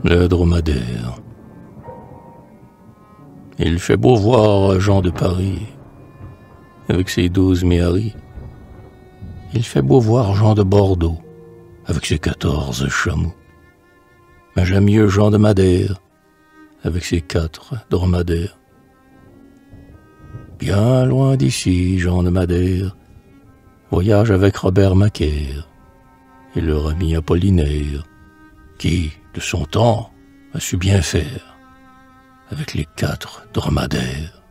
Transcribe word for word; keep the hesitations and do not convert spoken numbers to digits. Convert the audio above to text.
Le dromadaire. Il fait beau voir Jean de Paris, avec ses douze méharis. Il fait beau voir Jean de Bordeaux, avec ses quatorze chameaux. Mais j'aime mieux Jean de Madère, avec ses quatre dromadaires. Bien loin d'ici, Jean de Madère voyage avec Robert Macaire et leur ami Apollinaire, qui, de son temps, a su bien faire avec les quatre dromadaires.